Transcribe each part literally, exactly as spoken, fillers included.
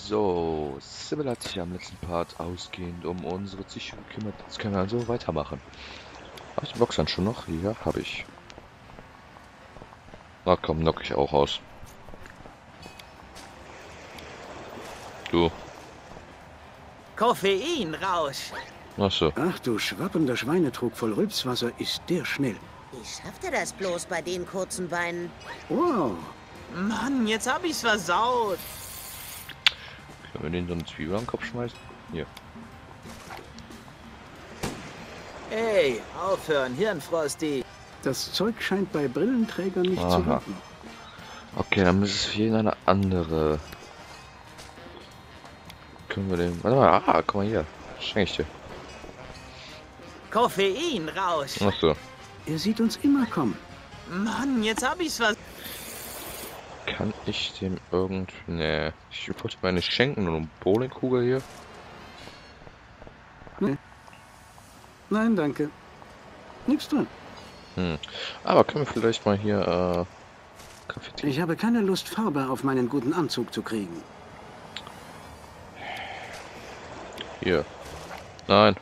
So, Sybil hat sich ja am letzten Part ausgehend um unsere Psyche gekümmert. Jetzt können wir also weitermachen. Habe ich den Boxhandschuh noch? Ja, habe ich. Na komm, knock ich auch aus. Du. Koffeinrausch. Ach so. Ach du schwappender Schweinetrog voll Rülpswasser, ist der schnell. Wie schafft er das bloß bei den kurzen Beinen? Wow. Mann, jetzt hab ich's versaut. Können wir den so eine Zwiebel am Kopf schmeißen? Hier. Ey, aufhören, Hirnfrosti. Das Zeug scheint bei Brillenträgern nicht Aha. zu wirken. Okay, dann muss es für jeden eine andere. Können wir den. Warte mal, ah, guck mal hier. Schenk ich dir. Koffeinrausch. Ach so. Er sieht uns immer kommen. Mann, jetzt hab ich's versaut. Kann ich dem irgend... Nee. Ich wollte meine schenken, nur eine Bowlingkugel hier. Nee. Nein, danke. Nichts drin. Hm. Aber können wir vielleicht mal hier, äh... Graffiti... Ich habe keine Lust, Farbe auf meinen guten Anzug zu kriegen. Hier. Nein.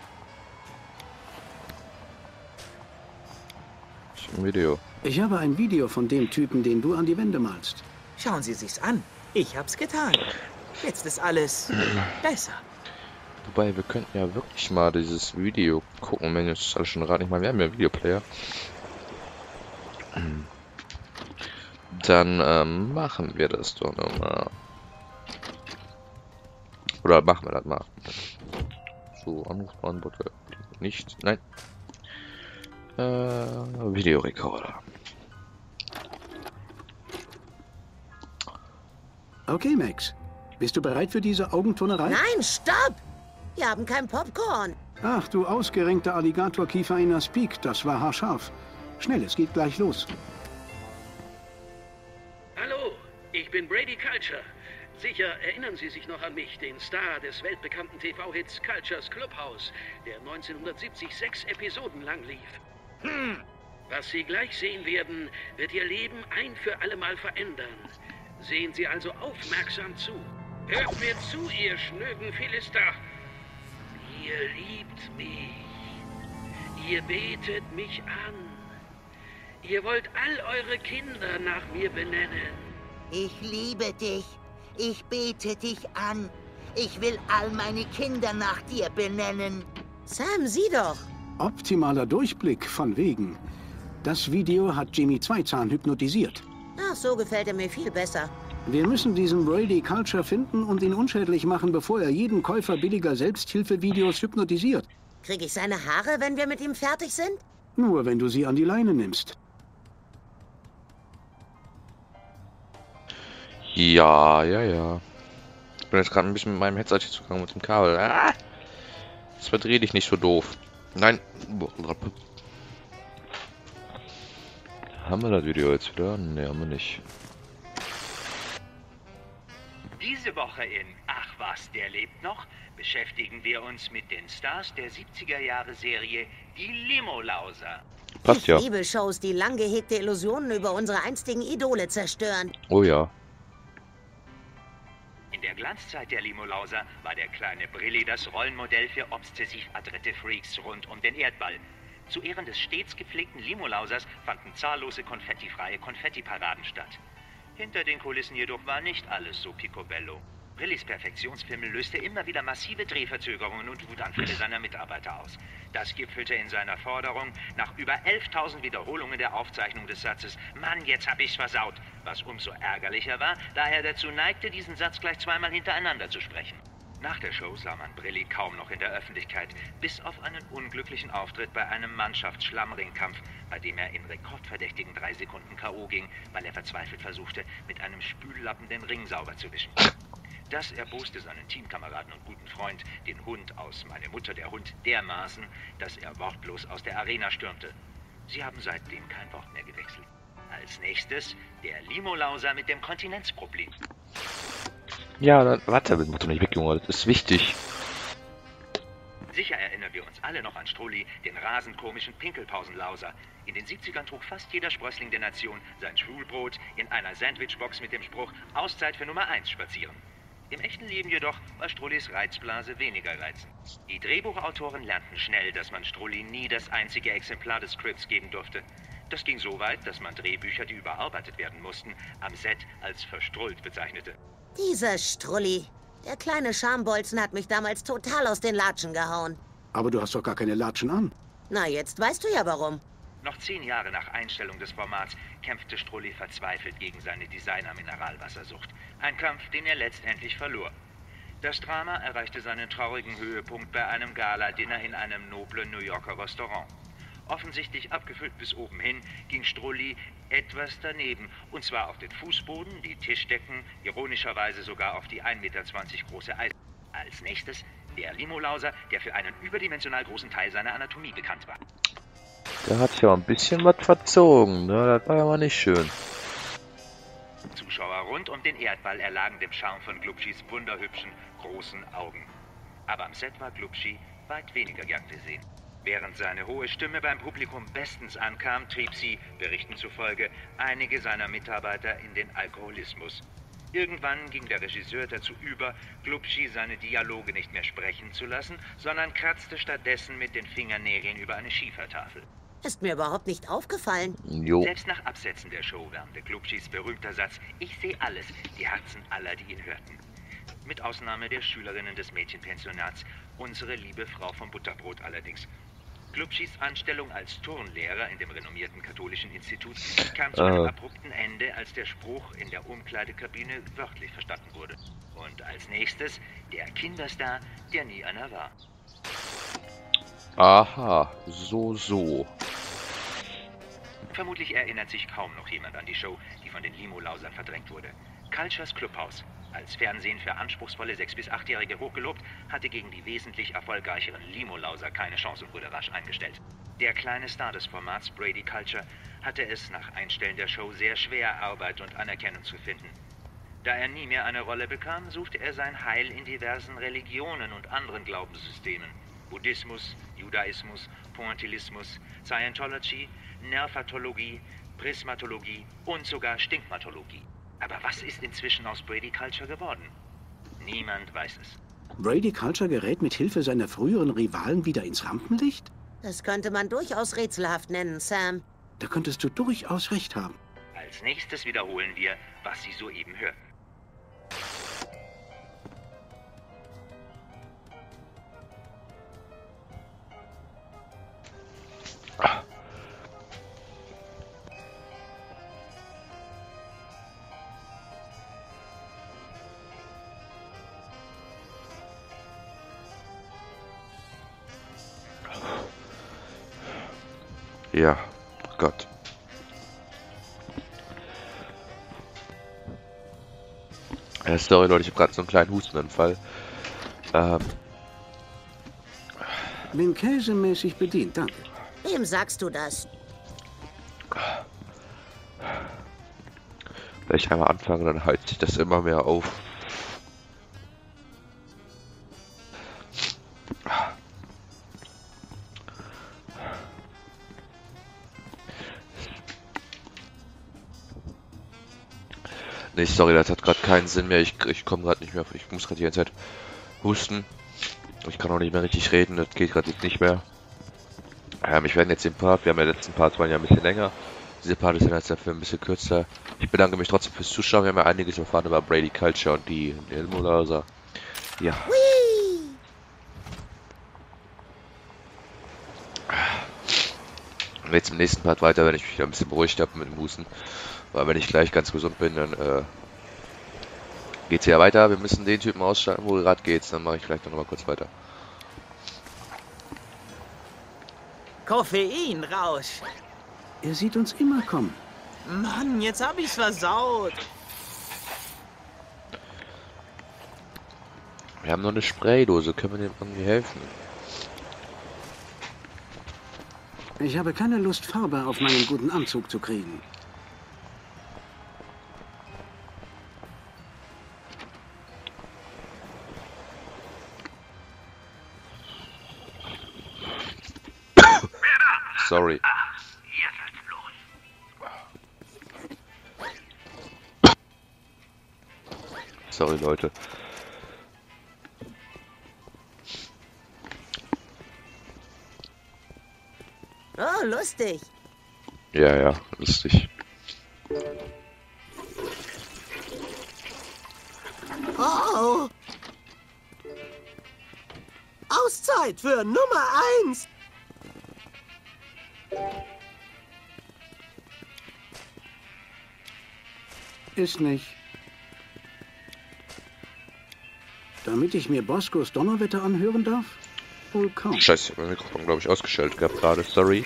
Ich hab ein Video. Ich habe ein Video von dem Typen, den du an die Wände malst. Schauen Sie sich's an. Ich hab's getan. Jetzt ist alles besser. Wobei, wir könnten ja wirklich mal dieses Video gucken, wenn jetzt alles schon gerade nicht mal, wir haben ja einen Videoplayer. Dann ähm, machen wir das doch nochmal. Oder machen wir das mal. So, Anrufbeantworter. Nicht, nein. Äh, Videorekorder. Okay, Max. Bist du bereit für diese Augenturnerei? Nein, stopp! Wir haben kein Popcorn. Ach, du ausgerenkter Alligatorkiefer in der Speak, das war haarscharf. Schnell, es geht gleich los. Hallo, ich bin Brady Culture. Sicher erinnern Sie sich noch an mich, den Star des weltbekannten T V-Hits Cultures Clubhouse, der neunzehnhundertsiebzig sechs Episoden lang lief. Hm. Was Sie gleich sehen werden, wird Ihr Leben ein für alle Mal verändern. Sehen Sie also aufmerksam zu. Hört mir zu, ihr schnöden Philister. Ihr liebt mich. Ihr betet mich an. Ihr wollt all eure Kinder nach mir benennen. Ich liebe dich. Ich bete dich an. Ich will all meine Kinder nach dir benennen. Sam, sieh doch. Optimaler Durchblick, von wegen. Das Video hat Jimmy Zweizahn hypnotisiert. Ach, so gefällt er mir viel besser. Wir müssen diesen Brady Culture finden und ihn unschädlich machen, bevor er jeden Käufer billiger Selbsthilfevideos hypnotisiert. Krieg ich seine Haare, wenn wir mit ihm fertig sind? Nur wenn du sie an die Leine nimmst. Ja, ja, ja. Ich bin jetzt gerade ein bisschen mit meinem Headset hier zugegangen mit dem Kabel. Ah! Jetzt verdreh dich nicht so doof. Nein. Haben wir das Video jetzt wieder? Ne, haben wir nicht. Diese Woche in Ach was, der lebt noch, beschäftigen wir uns mit den Stars der siebziger Jahre Serie Die Limolauser. Passt Ich ja. liebe Shows, die lang gehegte Illusionen über unsere einstigen Idole zerstören. Oh ja. In der Glanzzeit der Limolauser war der kleine Brilli das Rollenmodell für obsessiv adrette Freaks rund um den Erdball. Zu Ehren des stets gepflegten Limolausers fanden zahllose konfettifreie Konfettiparaden statt. Hinter den Kulissen jedoch war nicht alles so picobello. Brillis Perfektionsfimmel löste immer wieder massive Drehverzögerungen und Wutanfälle seiner Mitarbeiter aus. Das gipfelte in seiner Forderung nach über elftausend Wiederholungen der Aufzeichnung des Satzes »Mann, jetzt hab ich's versaut«, was umso ärgerlicher war, da er dazu neigte, diesen Satz gleich zweimal hintereinander zu sprechen. Nach der Show sah man Brilli kaum noch in der Öffentlichkeit, bis auf einen unglücklichen Auftritt bei einem Mannschaftsschlammringkampf, bei dem er in rekordverdächtigen drei Sekunden K O ging, weil er verzweifelt versuchte, mit einem Spüllappen den Ring sauber zu wischen. Das erboste seinen Teamkameraden und guten Freund, den Hund aus Meine Mutter, der Hund, dermaßen, dass er wortlos aus der Arena stürmte. Sie haben seitdem kein Wort mehr gewechselt. Als nächstes der Limolauser mit dem Kontinenzproblem. Ja, dann warte, mach doch nicht weg, Junge. Das ist wichtig. Sicher erinnern wir uns alle noch an Strulli, den rasend komischen Pinkelpausenlauser. In den siebzigern trug fast jeder Sprössling der Nation sein Schwulbrot in einer Sandwichbox mit dem Spruch Auszeit für Nummer eins spazieren. Im echten Leben jedoch war Strullis Reizblase weniger reizend. Die Drehbuchautoren lernten schnell, dass man Strulli nie das einzige Exemplar des Skripts geben durfte. Das ging so weit, dass man Drehbücher, die überarbeitet werden mussten, am Set als verstrullt bezeichnete. Dieser Strulli. Der kleine Schambolzen hat mich damals total aus den Latschen gehauen. Aber du hast doch gar keine Latschen an. Na, jetzt weißt du ja warum. Noch zehn Jahre nach Einstellung des Formats kämpfte Strulli verzweifelt gegen seine Designer-Mineralwassersucht. Ein Kampf, den er letztendlich verlor. Das Drama erreichte seinen traurigen Höhepunkt bei einem Gala-Dinner in einem noblen New Yorker Restaurant. Offensichtlich abgefüllt bis oben hin, ging Strulli etwas daneben. Und zwar auf den Fußboden, die Tischdecken, ironischerweise sogar auf die ein Meter zwanzig große Eisen. Als nächstes der Limolauser, der für einen überdimensional großen Teil seiner Anatomie bekannt war. Der hat ja ein bisschen was verzogen, ne? Das war ja mal nicht schön. Zuschauer rund um den Erdball erlagen dem Charme von Glubschis wunderhübschen, großen Augen. Aber am Set war Glubschi weit weniger gern gesehen. Während seine hohe Stimme beim Publikum bestens ankam, trieb sie, Berichten zufolge, einige seiner Mitarbeiter in den Alkoholismus. Irgendwann ging der Regisseur dazu über, Glubschi seine Dialoge nicht mehr sprechen zu lassen, sondern kratzte stattdessen mit den Fingernägeln über eine Schiefertafel. Ist mir überhaupt nicht aufgefallen. Jo. Selbst nach Absetzen der Show wärmte Glubschis berühmter Satz „Ich sehe alles" die Herzen aller, die ihn hörten. Mit Ausnahme der Schülerinnen des Mädchenpensionats, unsere liebe Frau vom Butterbrot allerdings. Glubschis Anstellung als Turnlehrer in dem renommierten katholischen Institut kam zu einem äh. abrupten Ende, als der Spruch in der Umkleidekabine wörtlich verstanden wurde. Und als nächstes der Kinderstar, der nie einer war. Aha, so, so. Vermutlich erinnert sich kaum noch jemand an die Show, die von den Limolausern verdrängt wurde. Cultures Clubhouse, als Fernsehen für anspruchsvolle sechs- bis achtjährige hochgelobt, hatte gegen die wesentlich erfolgreicheren Limolauser keine Chance und wurde rasch eingestellt. Der kleine Star des Formats, Brady Culture, hatte es nach Einstellen der Show sehr schwer, Arbeit und Anerkennung zu finden. Da er nie mehr eine Rolle bekam, suchte er sein Heil in diversen Religionen und anderen Glaubenssystemen. Buddhismus, Judaismus, Pointillismus, Scientology, Nervatologie, Prismatologie und sogar Stinkmatologie. Aber was ist inzwischen aus Brady Culture geworden? Niemand weiß es. Brady Culture gerät mit Hilfe seiner früheren Rivalen wieder ins Rampenlicht? Das könnte man durchaus rätselhaft nennen, Sam. Da könntest du durchaus recht haben. Als nächstes wiederholen wir, was Sie soeben hörten. Ja, Gott. Äh, sorry Leute, ich habe gerade so einen kleinen Hustenanfall. Ähm. Bin käsemäßig bedient, danke. Wem sagst du das? Wenn ich einmal anfange, dann heizt sich das immer mehr auf. Nee, sorry, das hat gerade keinen Sinn mehr. Ich, ich komme gerade nicht mehr. Ich muss gerade die ganze Zeit husten. Ich kann auch nicht mehr richtig reden. Das geht gerade nicht mehr. Ähm, ich werde jetzt den Part. Wir haben ja letzten Part waren ja ein bisschen länger. Diese Part ist jetzt dafür ein bisschen kürzer. Ich bedanke mich trotzdem fürs Zuschauen. Wir haben ja einiges erfahren über Brady Culture und die Limolauser. Ja. Whee! Und jetzt im nächsten Part weiter, wenn ich mich wieder ein bisschen beruhigt habe mit dem Husten. Weil wenn ich gleich ganz gesund bin, dann äh, geht's ja weiter. Wir müssen den Typen ausschalten, wo gerade geht's. Dann mache ich vielleicht noch mal kurz weiter. Koffeinrausch. Er sieht uns immer kommen. Mann, jetzt hab ich's versaut. Wir haben noch eine Spraydose. Können wir dem irgendwie helfen? Ich habe keine Lust, Farbe auf meinen guten Anzug zu kriegen. Sorry. Jetzt los. Sorry, Leute. Oh, lustig. Ja, ja, lustig. Oh! Auszeit für Nummer eins! Ist nicht. Damit ich mir Boskos Donnerwetter anhören darf? Wohl kaum. Scheiße, ich hab mein Mikrofon, glaube ich, ausgestellt gehabt gerade. Sorry.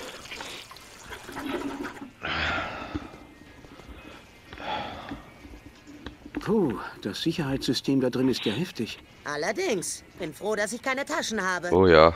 Puh, das Sicherheitssystem da drin ist ja heftig. Allerdings. Bin froh, dass ich keine Taschen habe. Oh ja.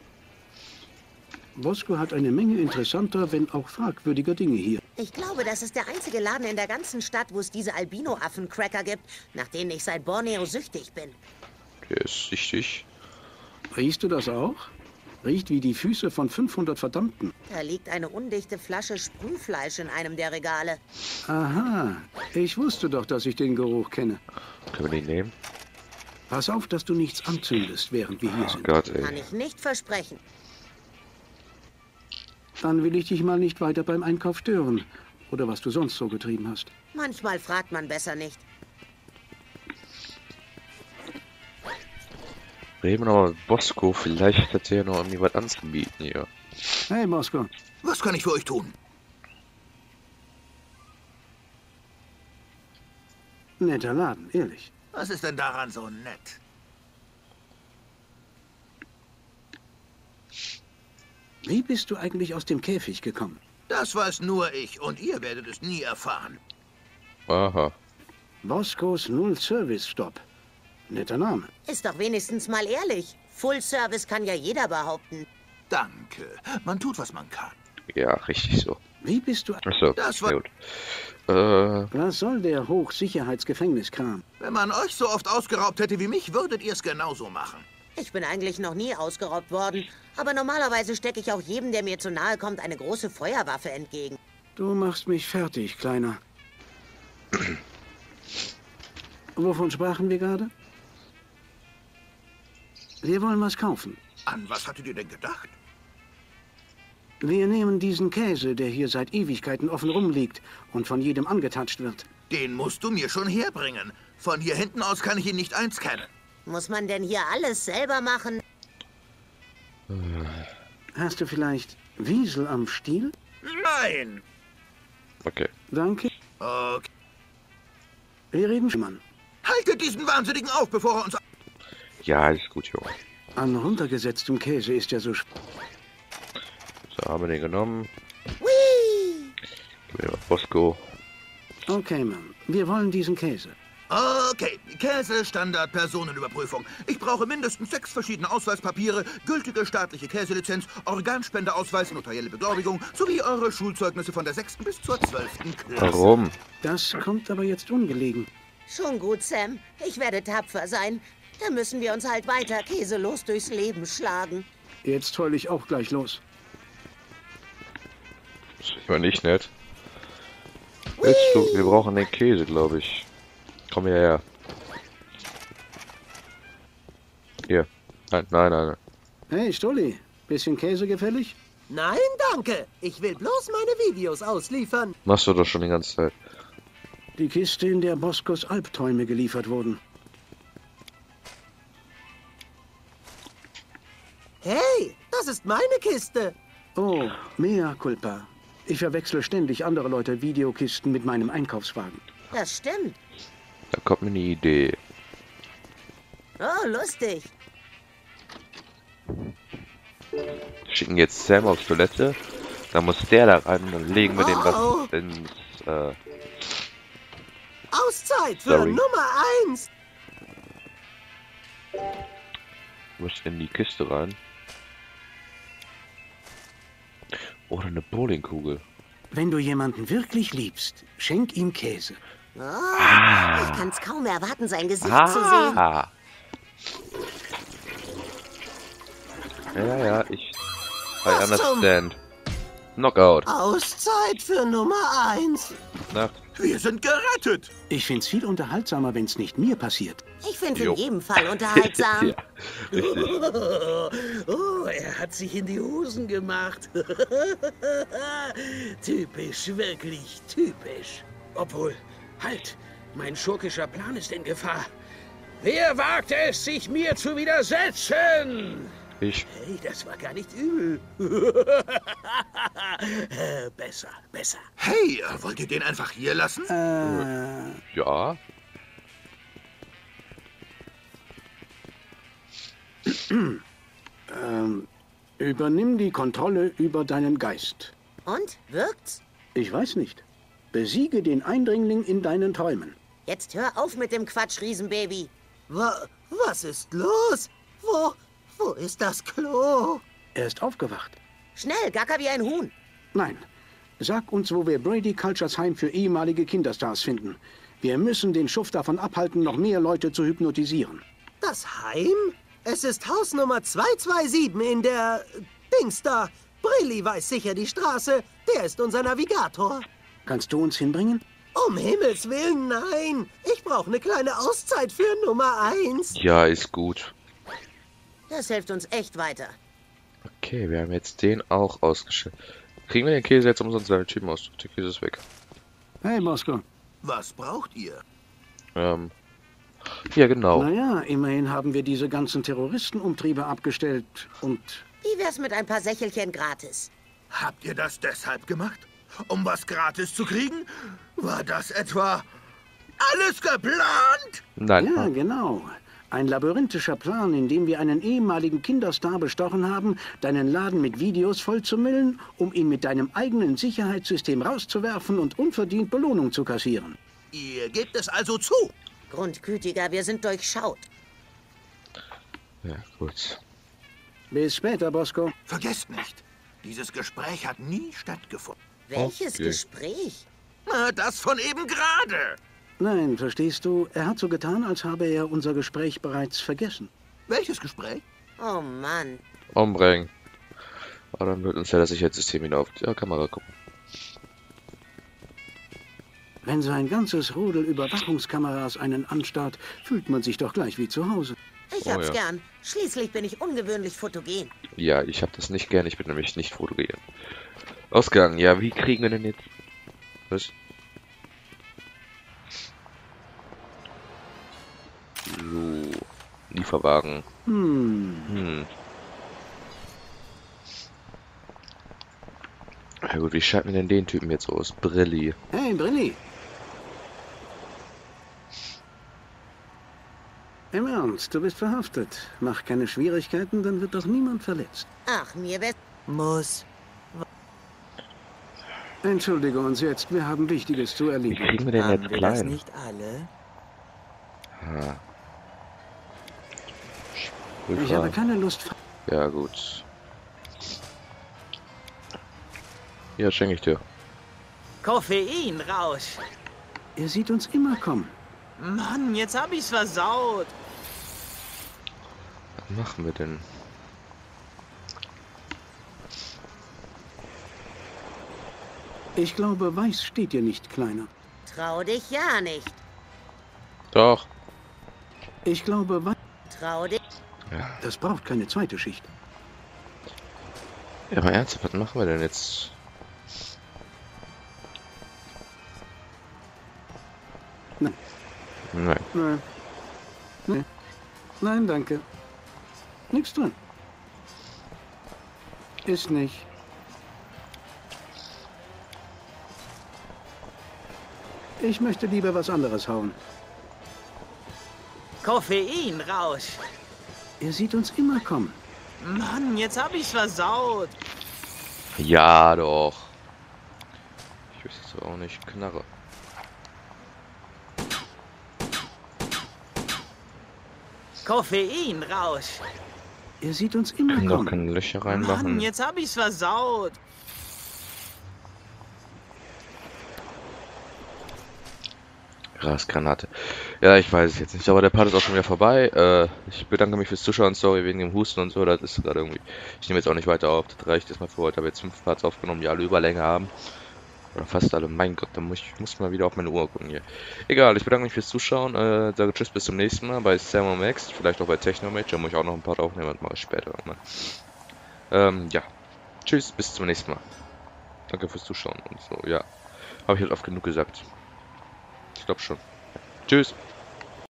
Bosko hat eine Menge interessanter, wenn auch fragwürdiger Dinge hier. Ich glaube, das ist der einzige Laden in der ganzen Stadt, wo es diese Albino-Affen-Cracker gibt, nach denen ich seit Borneo süchtig bin. Der ist richtig. Riechst du das auch? Riecht wie die Füße von fünfhundert Verdammten. Da liegt eine undichte Flasche Sprühfleisch in einem der Regale. Aha, ich wusste doch, dass ich den Geruch kenne. Können wir den nehmen? Pass auf, dass du nichts anzündest, während wir hier Oh sind. Gott, ey. Kann ich nicht versprechen. Dann will ich dich mal nicht weiter beim Einkauf stören. Oder was du sonst so getrieben hast. Manchmal fragt man besser nicht. Reden wir nochmal mit Bosko. Vielleicht hat er ja noch irgendwie was anzubieten hier. Hey, Bosko. Was kann ich für euch tun? Netter Laden, ehrlich. Was ist denn daran so nett? Wie bist du eigentlich aus dem Käfig gekommen? Das weiß nur ich und ihr werdet es nie erfahren. Aha. Boskos Null-Service-Stop. Netter Name. Ist doch wenigstens mal ehrlich. Full Service kann ja jeder behaupten. Danke. Man tut, was man kann. Ja, richtig so. Wie bist du... Achso, Das war- sehr gut. Äh, Was soll der Hochsicherheitsgefängniskram? Wenn man euch so oft ausgeraubt hätte wie mich, würdet ihr es genauso machen. Ich bin eigentlich noch nie ausgeraubt worden. Aber normalerweise stecke ich auch jedem, der mir zu nahe kommt, eine große Feuerwaffe entgegen. Du machst mich fertig, Kleiner. Wovon sprachen wir gerade? Wir wollen was kaufen. An was hattet ihr denn gedacht? Wir nehmen diesen Käse, der hier seit Ewigkeiten offen rumliegt und von jedem angetatscht wird. Den musst du mir schon herbringen. Von hier hinten aus kann ich ihn nicht einscannen. Muss man denn hier alles selber machen? Hast du vielleicht Wiesel am Stiel? Nein! okay. Danke. Okay. Wir reden schon, Mann. Haltet diesen Wahnsinnigen auf, bevor er uns... Ja, alles gut, Junge. An runtergesetztem Käse ist er so... sp- So, haben wir den genommen. Whee! Gib mir mal Bosko. Okay, Mann. Wir wollen diesen Käse. Okay, Käse, Standard, Personenüberprüfung. Ich brauche mindestens sechs verschiedene Ausweispapiere, gültige staatliche Käselizenz, Organspendeausweis, notarielle Beglaubigung sowie eure Schulzeugnisse von der sechsten bis zur zwölften Klasse. Warum? Das kommt aber jetzt ungelegen. Schon gut, Sam. Ich werde tapfer sein. Da müssen wir uns halt weiter käselos durchs Leben schlagen. Jetzt heul ich auch gleich los. Das ist mal nicht nett. Willst du? Wir brauchen den Käse, glaube ich. Komm hierher. Hier. Nein, nein, nein. Hey, Stulli. Bisschen Käse gefällig? Nein, danke. Ich will bloß meine Videos ausliefern. Machst du doch schon die ganze Zeit. Die Kiste, in der Boskos Albträume geliefert wurden. Hey, das ist meine Kiste. Oh, mea culpa. Ich verwechsel ständig andere Leute Videokisten mit meinem Einkaufswagen. Das stimmt. Da kommt mir eine Idee. Oh, lustig. Schicken jetzt Sam auf Toilette. Dann muss der da rein und dann legen wir dem Oh. was ins, äh, Auszeit für Sorry. Nummer eins. muss in die Kiste rein. Oder eine Bowlingkugel. Wenn du jemanden wirklich liebst, schenk ihm Käse. Oh, ich kann es kaum erwarten, sein Gesicht zu sehen. Ah. Ja, ja, ich... I Was zum- understand. Knockout. Auszeit für Nummer eins. Nacht. Wir sind gerettet. Ich find's viel unterhaltsamer, wenn's nicht mir passiert. Ich finde es Jo. in jedem Fall unterhaltsam. Ja, richtig. Oh, er hat sich in die Hosen gemacht. Typisch, wirklich typisch. Obwohl, halt, mein schurkischer Plan ist in Gefahr. Wer wagt es, sich mir zu widersetzen? Ich. Hey, das war gar nicht übel. Äh, besser, besser. Hey, äh, wollt ihr den einfach hier lassen? Äh, Ja. ähm, übernimm die Kontrolle über deinen Geist. Und? Wirkt's? Ich weiß nicht. Besiege den Eindringling in deinen Träumen. Jetzt hör auf mit dem Quatsch, Riesenbaby. Wa was ist los? Wo, wo ist das Klo? Er ist aufgewacht. Schnell, gacker wie ein Huhn. Nein. Sag uns, wo wir Brady Cultures Heim für ehemalige Kinderstars finden. Wir müssen den Schuft davon abhalten, noch mehr Leute zu hypnotisieren. Das Heim? Es ist Haus Nummer zweihundertsiebenundzwanzig in der Dings da. Brilli weiß sicher die Straße. Der ist unser Navigator. Kannst du uns hinbringen? Um Himmels Willen, nein. Ich brauche eine kleine Auszeit für Nummer eins. Ja, ist gut. Das hilft uns echt weiter. Okay, wir haben jetzt den auch ausgestellt. Kriegen wir den Käse jetzt umsonst seine Typen aus? Der Käse ist weg. Hey, Bosco. Was braucht ihr? Ähm. Ja, genau. Naja, immerhin haben wir diese ganzen Terroristenumtriebe abgestellt und... Wie wär's mit ein paar Sächelchen gratis? Habt ihr das deshalb gemacht? Um was gratis zu kriegen? War das etwa alles geplant? Nein. Ja, genau. Ein labyrinthischer Plan, in dem wir einen ehemaligen Kinderstar bestochen haben, deinen Laden mit Videos vollzumüllen, um ihn mit deinem eigenen Sicherheitssystem rauszuwerfen und unverdient Belohnung zu kassieren. Ihr gebt es also zu. Grundgütiger, wir sind durchschaut. Ja, gut. Bis später, Bosco. Vergesst nicht, dieses Gespräch hat nie stattgefunden. Welches Okay. Gespräch? Na, das von eben gerade. Nein, verstehst du, er hat so getan, als habe er unser Gespräch bereits vergessen. Welches Gespräch? Oh Mann. Umbringen. Aber dann wird uns ja das Sicherheitssystem wieder auf die Kamera gucken. Wenn so ein ganzes Rudel Überwachungskameras einen anstarrt, fühlt man sich doch gleich wie zu Hause. Ich Oh hab's ja. gern. Schließlich bin ich ungewöhnlich fotogen. Ja, ich habe das nicht gern. Ich bin nämlich nicht fotogen. Ausgang. Ja, wie kriegen wir denn jetzt... Was? So. Lieferwagen. Hm. Hm. Ja gut, wie schalten wir denn den Typen jetzt aus? Brilli. Hey, Brilli. Im Ernst, du bist verhaftet. Mach keine Schwierigkeiten, dann wird doch niemand verletzt. Ach, mir wär's... Muss. Entschuldige uns jetzt, wir haben Wichtiges zu Wie erledigen. kriegen wir den Haben jetzt wir das klein? nicht alle? Ah. Ich habe keine Lust... Ja gut. Ja, schenke ich dir. Koffeinrausch. Er sieht uns immer kommen. Mann, jetzt hab ich's versaut. Was machen wir denn? Ich glaube, Weiß steht dir nicht, Kleiner. Trau dich ja nicht. Doch. Ich glaube, Weiß... Trau dich... Ja. Das braucht keine zweite Schicht. Ja, aber ernsthaft, was machen wir denn jetzt? Nein. Nein. Nein. Nein. Nein, danke. Nichts drin. Ist nicht. Ich möchte lieber was anderes hauen. Koffeinrausch. Er sieht uns immer kommen. Mann, jetzt hab ich's versaut. Ja, doch. Ich weiß jetzt auch nicht. Knarre. Koffeinrausch. Er sieht uns immer Können doch kommen. keine Löcher reinmachen. Mann, jetzt hab ich's versaut. Grasgranate. Ja, ich weiß es jetzt nicht, aber der Part ist auch schon wieder vorbei. Äh, ich bedanke mich fürs Zuschauen, sorry wegen dem Husten und so, das ist gerade irgendwie... Ich nehme jetzt auch nicht weiter auf, das reicht erstmal für heute. Ich habe jetzt fünf Parts aufgenommen, die alle Überlänge haben. Oder fast alle, mein Gott, da muss ich muss mal wieder auf meine Uhr gucken hier. Egal, ich bedanke mich fürs Zuschauen, äh, sage tschüss, bis zum nächsten Mal bei Thermomax, vielleicht auch bei Technomage, da muss ich auch noch ein Part aufnehmen, das mache ich später nochmal. Ähm, ja, tschüss, bis zum nächsten Mal. Danke fürs Zuschauen und so, ja. Habe ich jetzt oft genug gesagt. Ich glaube schon. Tschüss.